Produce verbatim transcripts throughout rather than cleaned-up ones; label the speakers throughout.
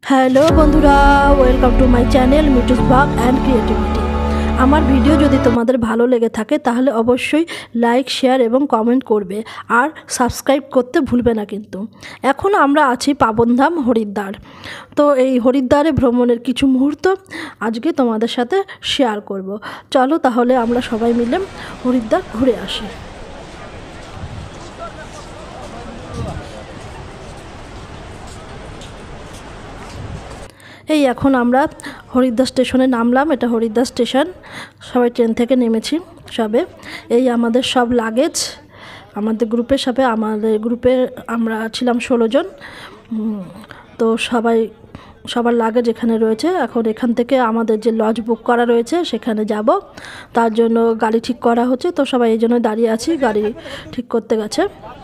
Speaker 1: Hello বন্ধুরা, welcome to my channel Mitu's vlog and creativity. আমার video যদি তোমাদের ভালো লেগে থাকে তাহলে অবশ্যই লাইক, শেয়ার এবং কমেন্ট করবে, আর সাবস্ক্রাইব করতে ভুলবে না কিন্তু। এখন আমরা আছি পাবনধাম হরিদ্বার। তো এই হরিদ্বারে ভ্রমণের কিছু মুহূর্ত আজকে তোমাদের সাথে শেয়ার করব। চলো তাহলে আমরা সবাই মিলে হরিদ্বার ঘুরে আসি। এই এখন আমরা হরিদ্বার স্টেশনে নামলাম। এটা হরিদ্বার স্টেশন। সবাই ট্রেন থেকে নেমেছি সবে। এই আমাদের সব লাগেজ আমাদের গ্রুপের সাথে, আমাদের গ্রুপে আমরা ছিলাম ষোলো জন। তো সবাই সবার লাগেজ এখানে রয়েছে। এখন এখান থেকে আমাদের যে লজ বুক করা রয়েছে সেখানে যাব, তার জন্য গাড়ি ঠিক করা হচ্ছে। তো সবাই এই জন্য দাঁড়িয়ে আছি, গাড়ি ঠিক করতে গেছে।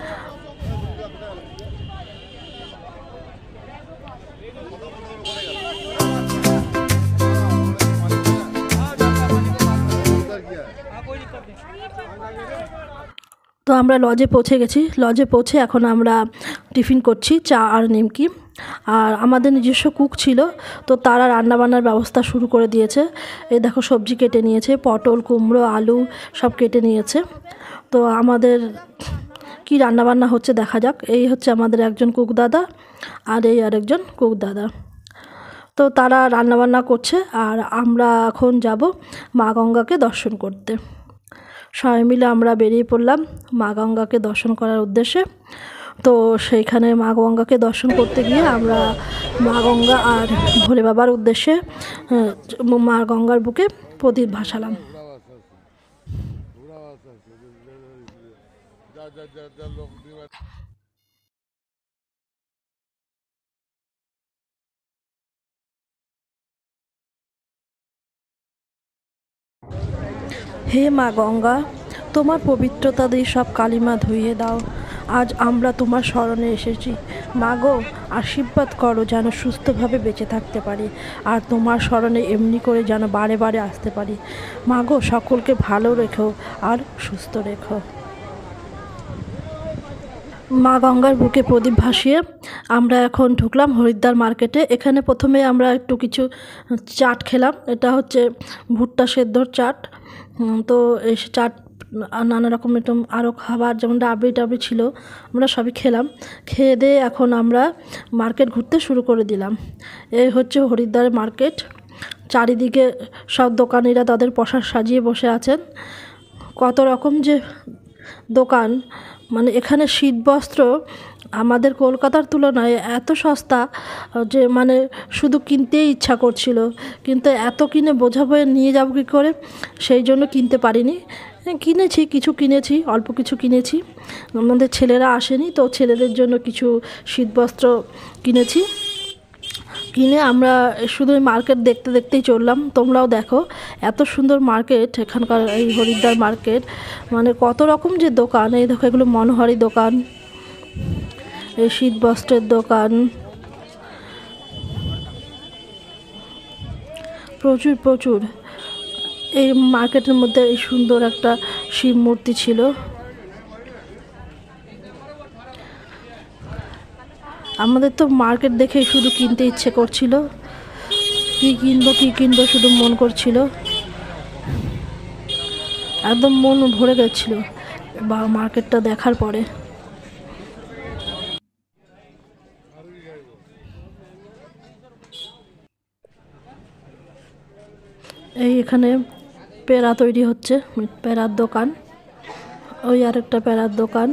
Speaker 1: তো আমরা লজে পৌঁছে গেছি। লজে পৌঁছে এখন আমরা টিফিন করছি, চা আর নিমকি। আর আমাদের নিজস্ব কুক ছিল, তো তারা রান্নাবান্নার ব্যবস্থা শুরু করে দিয়েছে। এই দেখো সবজি কেটে নিয়েছে, পটল, কুমড়ো, আলু সব কেটে নিয়েছে। তো আমাদের কি রান্নাবান্না হচ্ছে দেখা যাক। এই হচ্ছে আমাদের একজন কুক দাদা, আর এই আরেকজন কুক দাদা। তো তারা রান্নাবান্না করছে, আর আমরা এখন যাব মা গঙ্গাকে দর্শন করতে। সবাই মিলে আমরা বেরিয়ে পড়লাম মা গঙ্গাকে দর্শন করার উদ্দেশ্যে। তো সেইখানে মা গঙ্গাকে দর্শন করতে গিয়ে আমরা মা গঙ্গা আর ভোলে বাবার উদ্দেশ্যে মা গঙ্গার বুকে প্রদীপ ভাসালাম। হে মা গঙ্গা, তোমার পবিত্রতা দিয়ে সব কালিমা ধুইয়ে দাও। আজ আমরা তোমার শরণে এসেছি। মা গো, আশীর্বাদ করো যেন সুস্থভাবে বেঁচে থাকতে পারি, আর তোমার শরণে এমনি করে যেন বারে বারে আসতে পারি। মা গো, সকলকে ভালো রেখো আর সুস্থ রেখো। মা গঙ্গার বুকে প্রদীপ ভাসিয়ে আমরা এখন ঢুকলাম হরিদ্বার মার্কেটে। এখানে প্রথমে আমরা একটু কিছু চাট খেলাম। এটা হচ্ছে ভুট্টা সেদ্ধর চাট। তো এই চাট নানা রকম একটু আরও খাবার যেমন রাবড়ি টাবড়ি ছিল, আমরা সবই খেলাম। খেয়ে দিয়ে এখন আমরা মার্কেট ঘুরতে শুরু করে দিলাম। এই হচ্ছে হরিদ্বার মার্কেট। চারিদিকে সব দোকানিরা তাদের পোশাক সাজিয়ে বসে আছেন। কত রকম যে দোকান, মানে এখানে শীতবস্ত্র আমাদের কলকাতার তুলনায় এত সস্তা যে মানে শুধু কিনতেই ইচ্ছা করছিল, কিন্তু এত কিনে বোঝা বয়ে নিয়ে যাব কী করে, সেই জন্য কিনতে পারিনি। কিনেছি, কিছু কিনেছি, অল্প কিছু কিনেছি। আমাদের ছেলেরা আসেনি, তো ছেলেদের জন্য কিছু শীতবস্ত্র কিনেছি। কিনে আমরা শুধু মার্কেট দেখতে দেখতেই চললাম। তোমরাও দেখো এত সুন্দর মার্কেট এখানকার, এই হরিদ্বার মার্কেট। মানে কত রকম যে দোকান। এই দেখো এগুলো মনোহারি দোকান, এই শীতবস্ত্রের দোকান, প্রচুর প্রচুর। এই মার্কেটের মধ্যে এই সুন্দর একটা শিব মূর্তি ছিল। আমাদের তো মার্কেট দেখে শুধু কিনতে ইচ্ছে করছিল, কি কিনবো কি কিনবো শুধু মন করছিল, একদম মন ভরে গেছিল বা মার্কেটটা দেখার পরে। এই এখানে পেড়া তৈরি হচ্ছে, পেড়ার দোকান। ওই আরেকটা পেড়ার দোকান।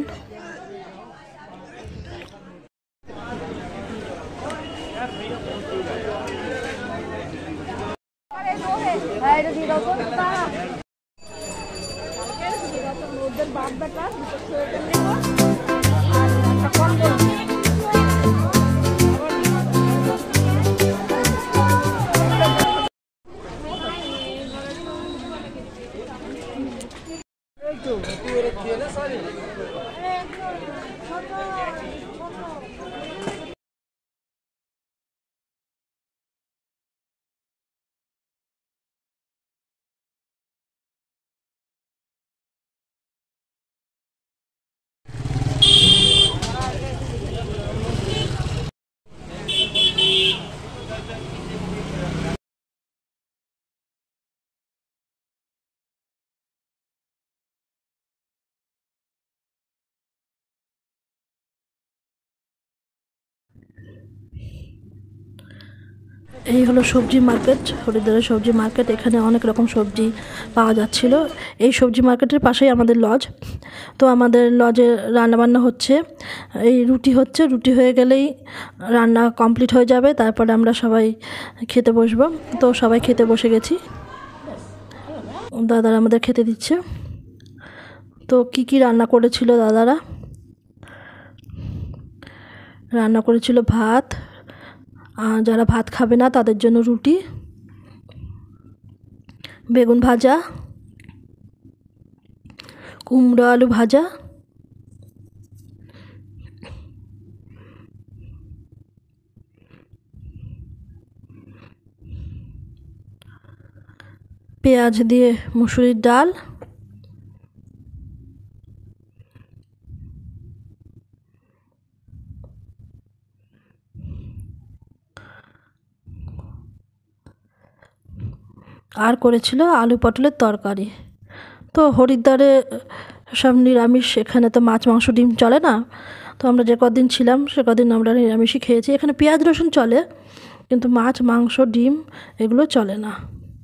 Speaker 1: এই হলো সবজি মার্কেট, হরিদ্বারের সবজি মার্কেট। এখানে অনেক রকম সবজি পাওয়া যাচ্ছিল। এই সবজি মার্কেটের পাশেই আমাদের লজ। তো আমাদের লজে রান্নাবান্না হচ্ছে, এই রুটি হচ্ছে, রুটি হয়ে গেলেই রান্না কমপ্লিট হয়ে যাবে, তারপরে আমরা সবাই খেতে বসবো। তো সবাই খেতে বসে গেছি, দাদারা আমাদের খেতে দিচ্ছে। তো কি কি রান্না করেছিল দাদারা? রান্না করেছিল ভাত, যারা ভাত খাবে না তাদের জন্য রুটি, বেগুন ভাজা, কুমড়ো আলু ভাজা, পেঁয়াজ দিয়ে মুসুরির ডাল, আর করেছিল আলু পটলের তরকারি। তো হরিদ্বারে সব নিরামিষ, এখানে তো মাছ মাংস ডিম চলে না। তো আমরা যে কদিন ছিলাম সে কদিন আমরা নিরামিষই খেয়েছি। এখানে পেঁয়াজ রসুন চলে, কিন্তু মাছ মাংস ডিম এগুলো চলে না।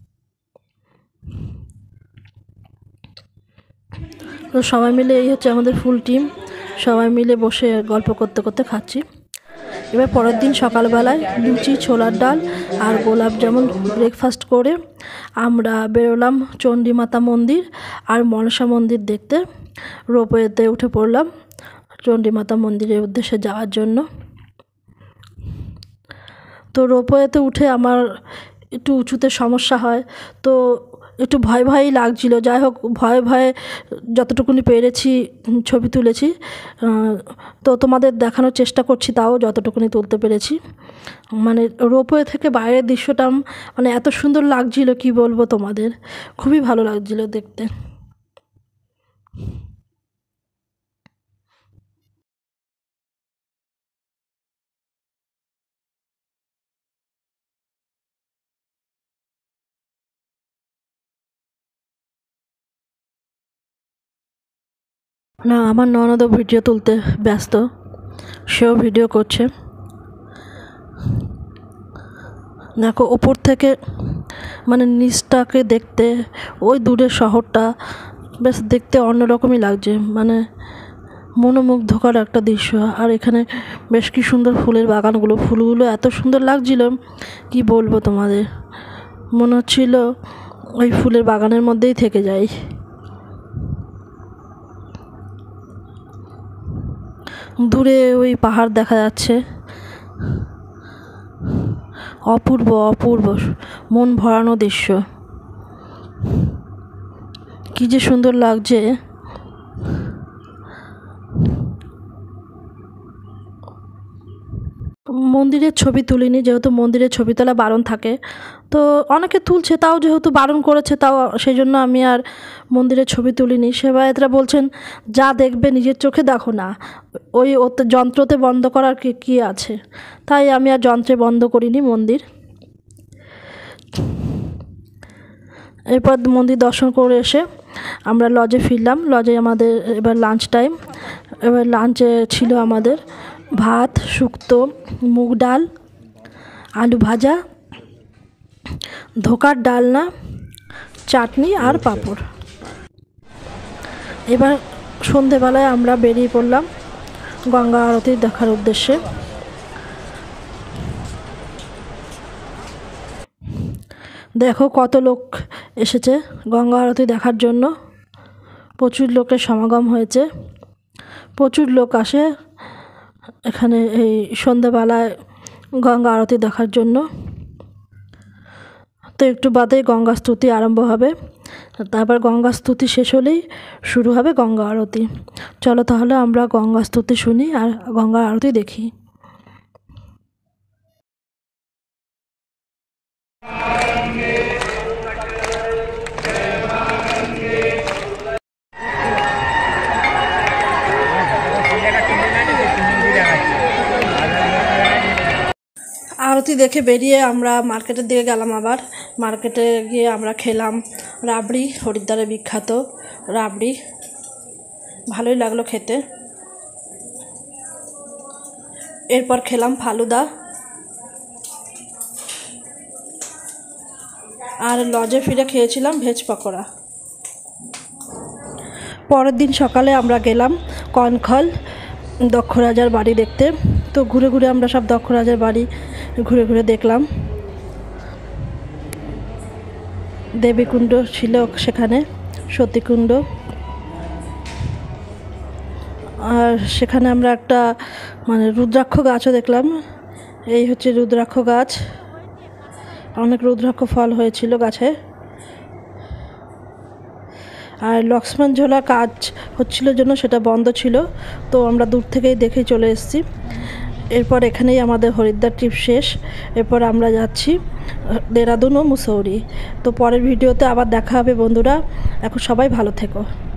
Speaker 1: তো সবাই মিলে, এই হচ্ছে আমাদের ফুল টিম, সবাই মিলে বসে গল্প করতে করতে খাচ্ছি। এবার পরের দিন সকালবেলায় লুচি, ছোলার ডাল আর গোলাপ জামুন ব্রেকফাস্ট করে আমরা বেরোলাম চণ্ডীমাতা মন্দির আর মনসা মন্দির দেখতে। রোপওয়েতে উঠে পড়লাম চণ্ডীমাতা মন্দিরের উদ্দেশ্যে যাওয়ার জন্য। তো রোপওয়েতে উঠে আমার একটু উঁচুতে সমস্যা হয়, তো একটু ভয় ভয়ই লাগছিল। যাই হোক, ভয়ে ভয়ে যতটুকুনি পেরেছি ছবি তুলেছি, তো তোমাদের দেখানোর চেষ্টা করছি, তাও যতটুকুনি তুলতে পেরেছি। মানে রোপওয়ে থেকে বাইরের দৃশ্যটা মানে এত সুন্দর লাগছিল, কি বলবো তোমাদের, খুবই ভালো লাগছিল দেখতে। না, আমার ননদও ভিডিও তুলতে ব্যস্ত, সেও ভিডিও করছে। দেখো ওপর থেকে মানে নিচটাকে দেখতে, ওই দূরের শহরটা বেশ দেখতে অন্যরকমই লাগছে, মানে মনোমুগ্ধকর একটা দৃশ্য। আর এখানে বেশ কি সুন্দর ফুলের বাগানগুলো, ফুলগুলো এত সুন্দর লাগছিল, কি বলবো তোমাদের, মনে হচ্ছিল ওই ফুলের বাগানের মধ্যেই থেকে যাই। দূরে ওই পাহাড় দেখা যাচ্ছে, অপূর্ব অপূর্ব মন ভরানো দৃশ্য, কি যে সুন্দর লাগছে। মন্দিরের ছবি তুলিনি, যেহেতু মন্দিরের ছবি তোলা বারণ থাকে, তো অনেকে তুলছে, তাও যেহেতু বারণ করেছে, তাও সেই জন্য আমি আর মন্দিরের ছবি তুলিনি। সেবায়েতরা বলছেন যা দেখবে নিজের চোখে দেখো না, ওই ওতে যন্ত্রতে বন্ধ করার কি কী আছে, তাই আমি আর যন্ত্রে বন্ধ করিনি মন্দির। এরপর মন্দির দর্শন করে এসে আমরা লজে ফিরলাম। লজে আমাদের এবার লাঞ্চ টাইম। এবার লাঞ্চে ছিল আমাদের ভাত, শুক্তো, মুগ ডাল, আলু ভাজা, ধোকার ডালনা, চাটনি আর পাঁপড়। এবার সন্ধেবেলায় আমরা বেরিয়ে পড়লাম গঙ্গা আরতি দেখার উদ্দেশ্যে। দেখো কত লোক এসেছে গঙ্গা আরতি দেখার জন্য, প্রচুর লোকের সমাগম হয়েছে, প্রচুর লোক আসে এখানে এই সন্ধ্যাবেলায় গঙ্গা আরতি দেখার জন্য। তো একটু বাদে গঙ্গা স্তুতি আরম্ভ হবে, তারপর গঙ্গা স্তুতি শেষ হলেই শুরু হবে গঙ্গা আরতি। চলো তাহলে আমরা গঙ্গা স্তুতি শুনি আর গঙ্গা আরতি দেখি। আরতি দেখে বেরিয়ে আমরা মার্কেটের দিকে গেলাম। আবার মার্কেটে গিয়ে আমরা খেলাম রাবড়ি, হরিদ্বারের বিখ্যাত রাবড়ি, ভালোই লাগলো খেতে। এরপর খেলাম ফালুদা। আর লজে ফিরে খেয়েছিলাম ভেজ পকোড়া। পরের দিন সকালে আমরা গেলাম কনখল দক্ষ রাজার বাড়ি দেখতে। তো ঘুরে ঘুরে আমরা সব দক্ষ রাজার বাড়ি ঘুরে ঘুরে দেখলাম। দেবীকুণ্ড ছিল সেখানে, সতীকুণ্ড। আর সেখানে আমরা একটা মানে রুদ্রাক্ষ গাছও দেখলাম। এই হচ্ছে রুদ্রাক্ষ গাছ, অনেক রুদ্রাক্ষ ফল হয়েছিল গাছে। আর লক্ষ্মণ ঝোলা কাজ হচ্ছিল জন্য সেটা বন্ধ ছিল, তো আমরা দূর থেকেই দেখে চলে এসেছি। এরপর এখানেই আমাদের হরিদ্বার ট্রিপ শেষ। এরপর আমরা যাচ্ছি দেরাদুন ও মুসৌরি। তো পরের ভিডিওতে আবার দেখা হবে বন্ধুরা। এখন সবাই ভালো থেকো।